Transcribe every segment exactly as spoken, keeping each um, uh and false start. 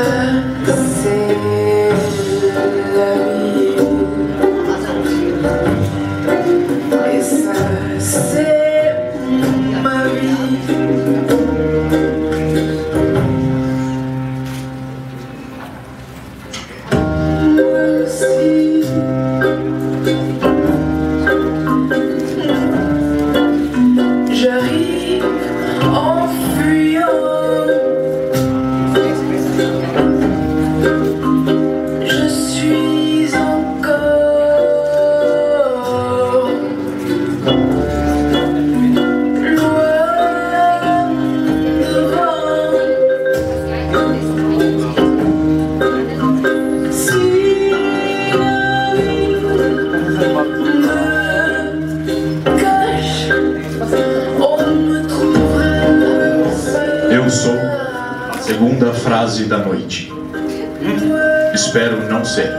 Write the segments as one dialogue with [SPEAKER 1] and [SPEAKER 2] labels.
[SPEAKER 1] Eu sou a segunda frase da noite. Espero não ser.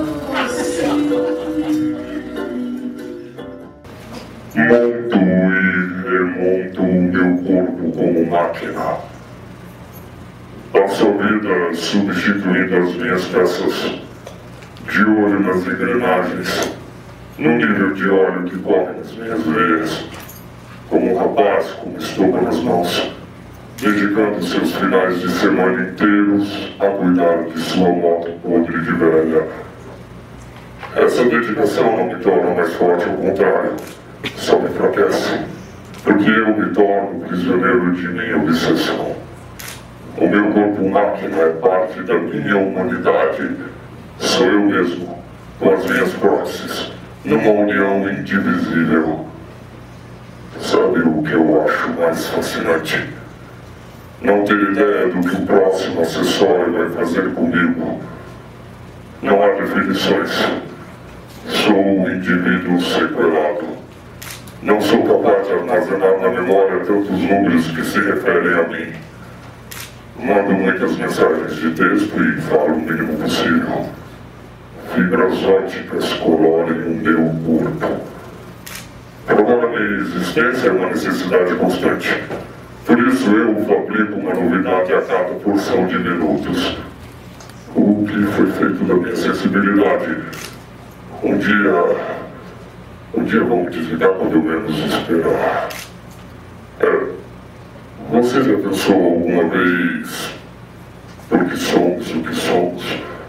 [SPEAKER 2] Monto e remonto o meu corpo como máquina. Passo a vida substituindo as minhas peças, de olho nas engrenagens, no nível de óleo que corre nas minhas veias, como um rapaz com estopa nas mãos, dedicando seus finais de semana inteiros a cuidar de sua moto podre de velha. Essa dedicação não me torna mais forte, ao contrário, só me enfraquece, porque eu me torno prisioneiro de minha obsessão. O meu corpo máquina é parte da minha humanidade. Sou eu mesmo, com as minhas próteses, numa união indivisível. Sabe o que eu acho mais fascinante? Não ter ideia do que o próximo acessório vai fazer comigo. Não há definições. Sou um indivíduo sequelado. Não sou capaz de armazenar na memória tantos números que se referem a mim. Mando muitas mensagens de texto e falo o mínimo possível. Fibras ópticas colorem o meu corpo. Provar a minha existência é uma necessidade constante. Por isso eu fabrico uma novidade a cada porção de minutos. O que foi feito da minha sensibilidade? Um dia... Um dia vão me desligar quando eu menos esperar. É, você já pensou alguma vez por que somos o que somos?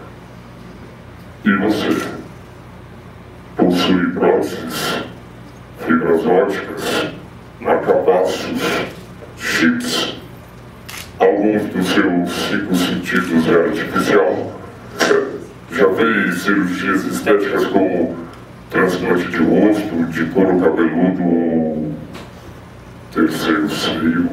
[SPEAKER 2] E você? Possui próteses, fibras ópticas, marca-passos, chips? Alguns dos seus cinco sentidos é artificial? Já fez cirurgias estéticas como transplante de rosto, de couro cabeludo ou terceiro seio?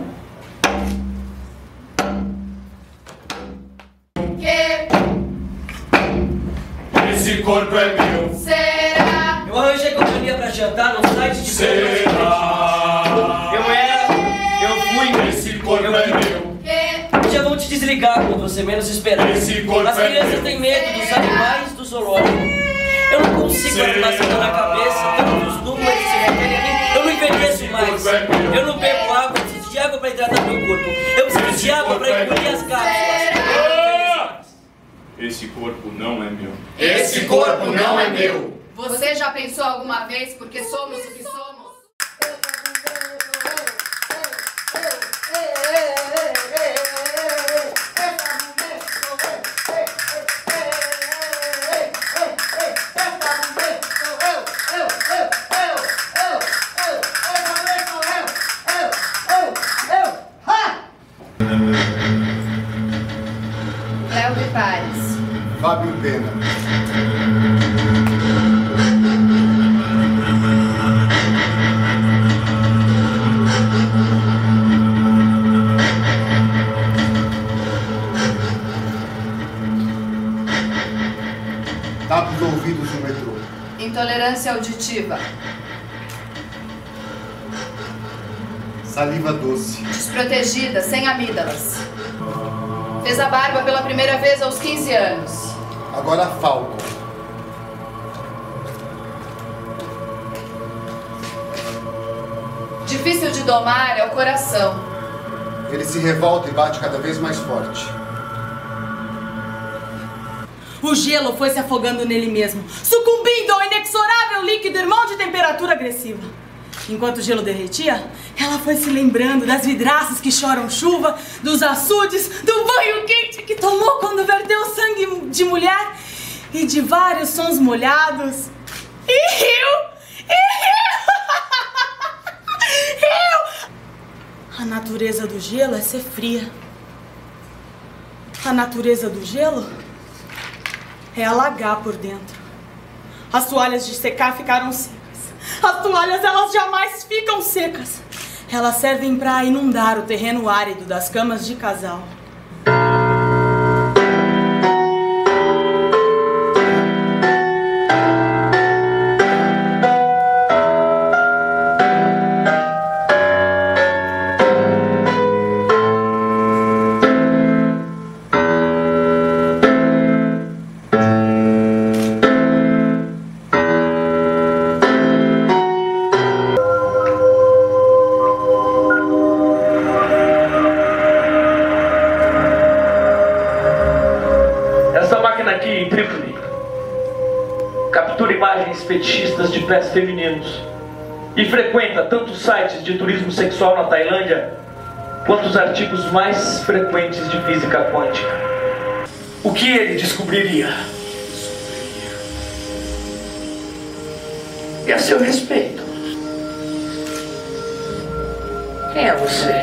[SPEAKER 3] Esse corpo é meu.
[SPEAKER 4] Será?
[SPEAKER 5] Eu arranjei companhia pra jantar num site de
[SPEAKER 3] Será?
[SPEAKER 5] Eu era, eu fui.
[SPEAKER 3] Esse corpo é meu.
[SPEAKER 5] Já vão te desligar quando você menos esperar.
[SPEAKER 3] Esse corpo
[SPEAKER 5] As
[SPEAKER 3] é
[SPEAKER 5] crianças
[SPEAKER 3] meu.
[SPEAKER 5] têm medo dos animais do zoológico. Eu não consigo armazenar na cabeça tantos números que se referem a mim. Eu não envelheço mais. Eu não bebo água, eu preciso de água pra hidratar meu corpo. Eu preciso de água pra engolir as cápsulas.
[SPEAKER 3] Esse corpo não é meu.
[SPEAKER 4] Esse corpo não é meu.
[SPEAKER 6] Você já pensou alguma vez porque somos o que somos? Léo Vipares.
[SPEAKER 7] Fábio Pena. Tapa os ouvidos no metrô.
[SPEAKER 6] Intolerância auditiva.
[SPEAKER 7] Saliva doce.
[SPEAKER 6] Desprotegida, sem amígdalas. Fez a barba pela primeira vez aos quinze anos.
[SPEAKER 7] Agora Falcon.
[SPEAKER 6] Difícil de domar é o coração.
[SPEAKER 7] Ele se revolta e bate cada vez mais forte.
[SPEAKER 8] O gelo foi se afogando nele mesmo, sucumbindo ao inexorável líquido irmão de temperatura agressiva. Enquanto o gelo derretia, ela foi se lembrando das vidraças que choram chuva, dos açudes, do banho quente que tomou quando verteu sangue de mulher e de vários sons molhados. E riu! E riu! Riu! A natureza do gelo é ser fria. A natureza do gelo é alagar por dentro. As toalhas de secar ficaram secas. As toalhas, elas jamais ficam secas. Elas servem para inundar o terreno árido das camas de casal.
[SPEAKER 9] Fetichistas de pés femininos e frequenta tanto sites de turismo sexual na Tailândia quanto os artigos mais frequentes de física quântica. O que ele descobriria? E a seu respeito, quem é você?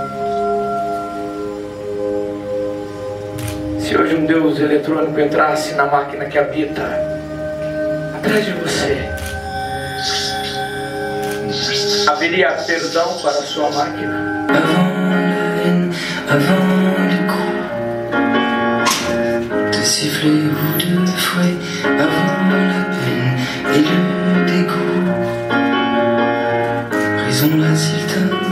[SPEAKER 9] Se hoje um deus eletrônico entrasse na máquina que habita atrás de você, haveria perdão para a sua máquina?
[SPEAKER 10] Avant le coup de sifflet ou de fouet, avant la peine et le dégoût, brisons-la s'il te plaît.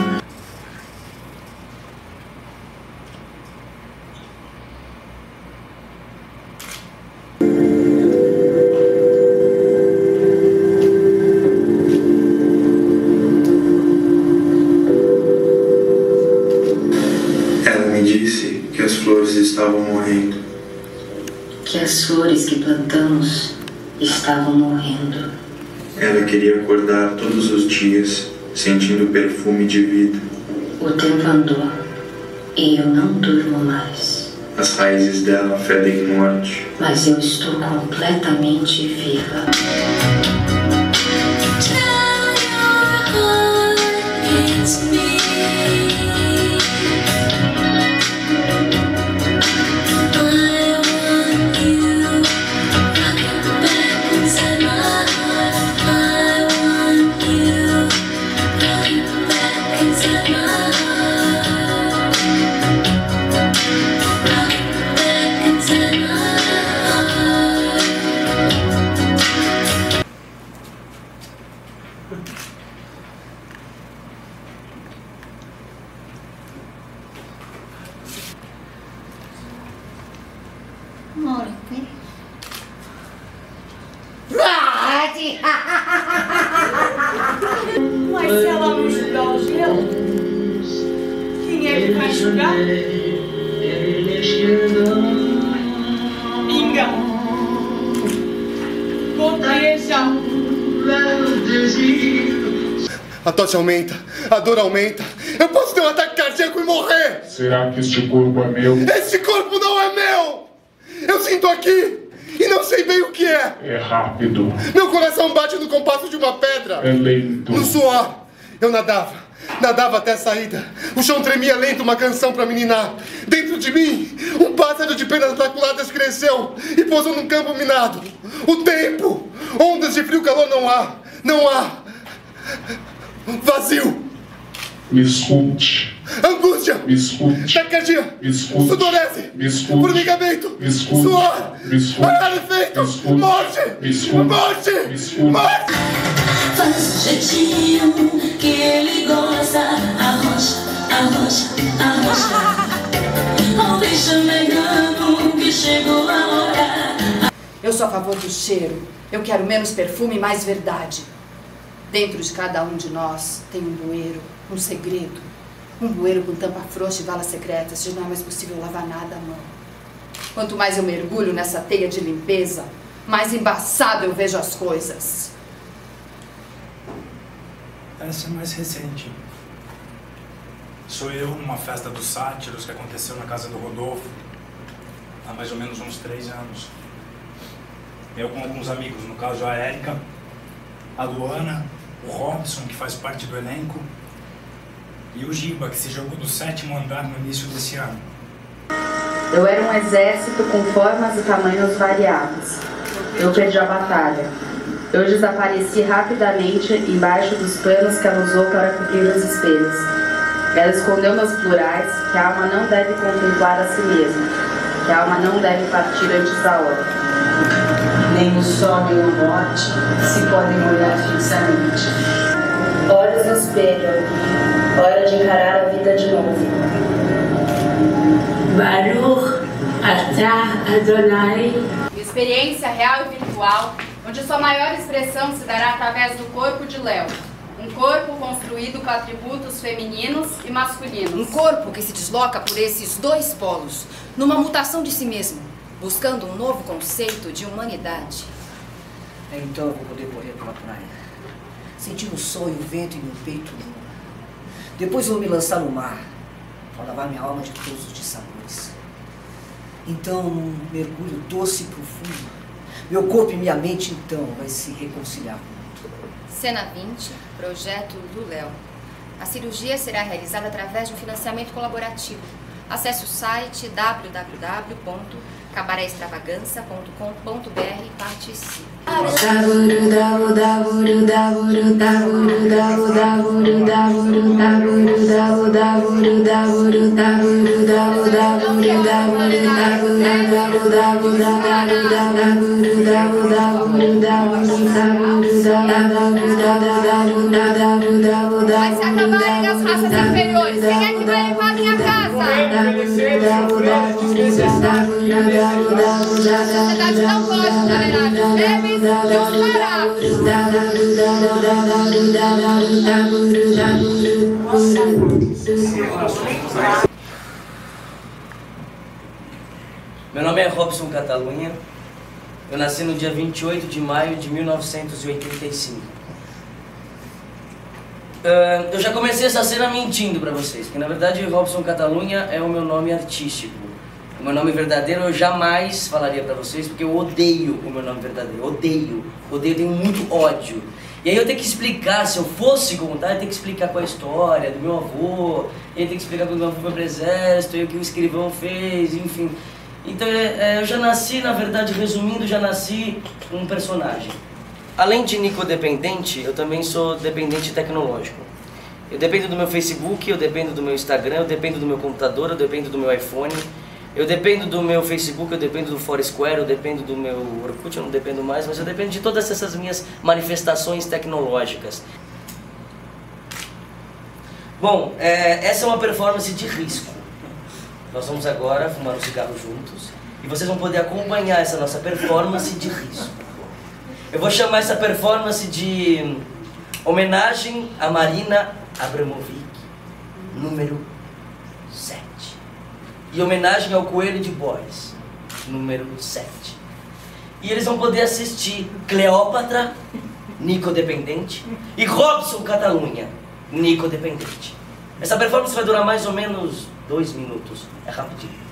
[SPEAKER 11] Estavam morrendo.
[SPEAKER 10] Que as flores que plantamos estavam morrendo.
[SPEAKER 11] Ela queria acordar todos os dias, sentindo o perfume de vida.
[SPEAKER 10] O tempo andou e eu não durmo mais.
[SPEAKER 11] As raízes dela fedem morte.
[SPEAKER 10] Mas eu estou completamente viva.
[SPEAKER 8] Mas se ela não enxugar o gelo, quem é que vai enxugar? Pinga. Goteja.
[SPEAKER 7] A tosse aumenta, a dor aumenta. Eu posso ter um ataque cardíaco e morrer.
[SPEAKER 2] Será que este corpo é meu?
[SPEAKER 7] Esse corpo não é meu. Eu sinto aqui e não sei bem o que é.
[SPEAKER 2] É rápido.
[SPEAKER 7] Meu coração bate no compasso de uma pedra.
[SPEAKER 2] É lento.
[SPEAKER 7] No suor, eu nadava, nadava até a saída. O chão tremia lento, uma canção pra meninar. Dentro de mim, um pássaro de penas maculadas cresceu e pousou num campo minado. O tempo, ondas de frio e calor não há, não há. Vazio.
[SPEAKER 2] Me escute.
[SPEAKER 7] Angústia.
[SPEAKER 2] Me escute.
[SPEAKER 7] Taquicardia.
[SPEAKER 2] Me escute.
[SPEAKER 7] Sudorese.
[SPEAKER 2] Me escute.
[SPEAKER 7] Formigamento.
[SPEAKER 2] Me escute.
[SPEAKER 7] Suor.
[SPEAKER 2] Me escute.
[SPEAKER 7] Ararefeito. Morte.
[SPEAKER 2] Me escute.
[SPEAKER 7] Morte.
[SPEAKER 2] Me escute.
[SPEAKER 7] Morte.
[SPEAKER 10] Faz o jeitinho que ele gosta. Arrocha, arrocha, arrocha. Ó o bicho megano que chegou a hora.
[SPEAKER 6] Eu sou a favor do cheiro. Eu quero menos perfume e mais verdade. Dentro de cada um de nós tem um bueiro, um segredo. Um bueiro com tampa frouxa e valas secretas, onde não é mais possível lavar nada à mão. Quanto mais eu mergulho nessa teia de limpeza, mais embaçado eu vejo as coisas.
[SPEAKER 12] Essa é mais recente. Sou eu numa festa dos sátiros que aconteceu na casa do Rodolfo há mais ou menos uns três anos. Eu com alguns amigos, no caso a Érica, a Luana, o Robson, que faz parte do elenco, e o Giba, que se jogou do sétimo andar no início desse ano.
[SPEAKER 13] Eu era um exército com formas e tamanhos variados. Eu perdi a batalha. Eu desapareci rapidamente embaixo dos panos que ela usou para cobrir os espelhos. Ela escondeu meus plurais, que a alma não deve contemplar a si mesma, que a alma não deve partir antes da hora.
[SPEAKER 14] Nem o sol nem a morte se podem olhar fixamente.
[SPEAKER 13] Olhos no espelho, hora de encarar a vida de novo.
[SPEAKER 14] Baruch atah Adonai.
[SPEAKER 6] Experiência real e virtual, onde sua maior expressão se dará através do corpo de Léo. Um corpo construído com atributos femininos e masculinos.
[SPEAKER 15] Um corpo que se desloca por esses dois polos, numa mutação de si mesmo, buscando um novo conceito de humanidade.
[SPEAKER 16] Então eu vou poder correr pela praia, sentir o sol e o vento em meu peito nu. Depois vou me lançar no mar, para lavar minha alma de todos os dissabores. Então, num mergulho doce e profundo, meu corpo e minha mente, então, vai se reconciliar com o mundo.
[SPEAKER 15] Cena vinte, projeto do Léo. A cirurgia será realizada através de um financiamento colaborativo. Acesse o site w w w ponto cabaré extravagança ponto com ponto b r e participe.
[SPEAKER 6] Vai se acabarem as raças inferiores. Quem é que vai limpar minha casa? A sociedade não pode tolerar bebês e os baratos.
[SPEAKER 5] Meu nome é Robson Catalunha. Eu nasci no dia vinte e oito de maio de mil novecentos e oitenta e cinco. Uh, eu já comecei essa cena mentindo pra vocês, que na verdade Robson Catalunha é o meu nome artístico. O meu nome verdadeiro eu jamais falaria pra vocês, porque eu odeio o meu nome verdadeiro, odeio, odeio, tenho muito ódio. E aí eu tenho que explicar, se eu fosse contar, eu tenho que explicar qual é a história do meu avô, e aí tenho que explicar quando meu avô foi pro exército, e o que o escrivão fez, enfim. Então é, eu já nasci, na verdade, resumindo, já nasci um personagem. Além de nicodependente, eu também sou dependente tecnológico. Eu dependo do meu Facebook, eu dependo do meu Instagram, eu dependo do meu computador, eu dependo do meu iPhone, eu dependo do meu Facebook, eu dependo do Foursquare, eu dependo do meu Orkut, eu não dependo mais, mas eu dependo de todas essas minhas manifestações tecnológicas. Bom, é, essa é uma performance de risco. Nós vamos agora fumar um cigarro juntos e vocês vão poder acompanhar essa nossa performance de risco. Eu vou chamar essa performance de homenagem a Marina Abramovic, número sete. E homenagem ao Coelho de Boris, número sete. E eles vão poder assistir Cleópatra, nicodependente, e Robson Catalunha, nicodependente. Essa performance vai durar mais ou menos dois minutos. É rapidinho.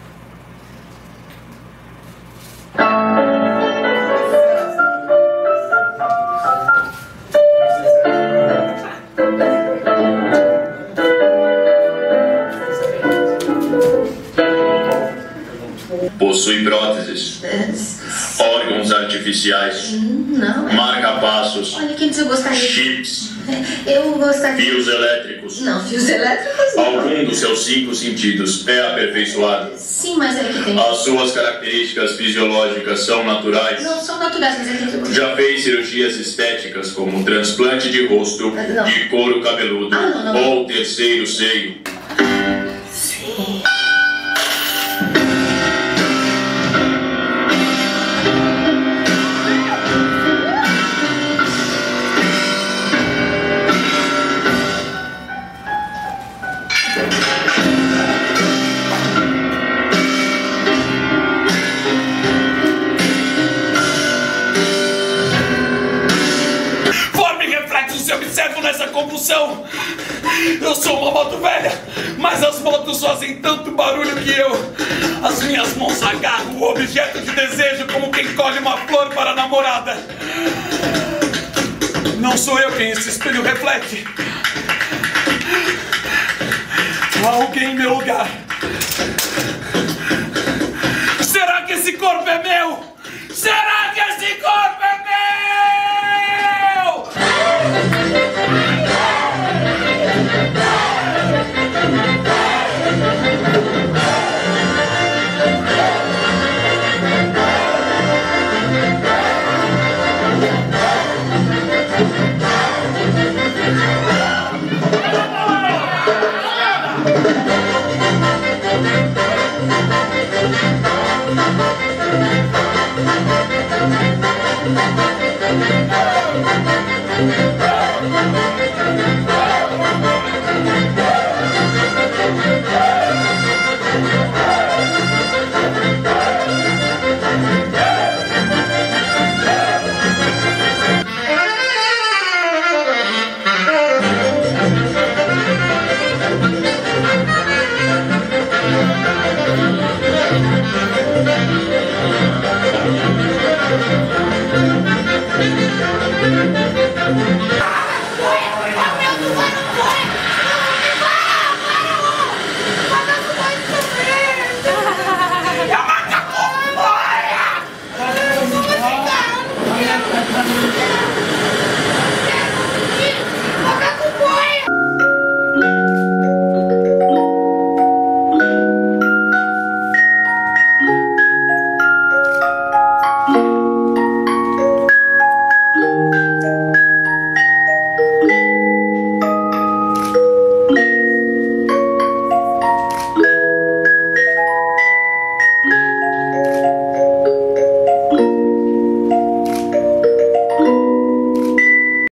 [SPEAKER 1] Possui próteses, órgãos artificiais,
[SPEAKER 17] Não.
[SPEAKER 1] marca-passos,
[SPEAKER 17] Olha, quem disse eu gostaria.
[SPEAKER 1] chips,
[SPEAKER 17] Eu gostaria.
[SPEAKER 1] fios elétricos.
[SPEAKER 17] Não, fios elétricos não.
[SPEAKER 1] Algum dos seus cinco sentidos é aperfeiçoado.
[SPEAKER 17] Sim, mas é que tem.
[SPEAKER 1] As suas características fisiológicas são naturais.
[SPEAKER 17] Não são naturais, mas é que tem.
[SPEAKER 1] Já fez cirurgias estéticas como transplante de rosto,
[SPEAKER 17] Não.
[SPEAKER 1] de couro cabeludo
[SPEAKER 17] Ah, não, não.
[SPEAKER 1] ou terceiro seio.
[SPEAKER 17] Sim.
[SPEAKER 18] convulsão. Eu sou uma moto velha, mas as motos fazem tanto barulho que eu. As minhas mãos agarram o objeto de desejo como quem colhe uma flor para a namorada. Não sou eu quem esse espelho reflete. Há alguém em meu lugar. Será que esse corpo é meu? Será que esse corpo é meu?
[SPEAKER 10] Thank you.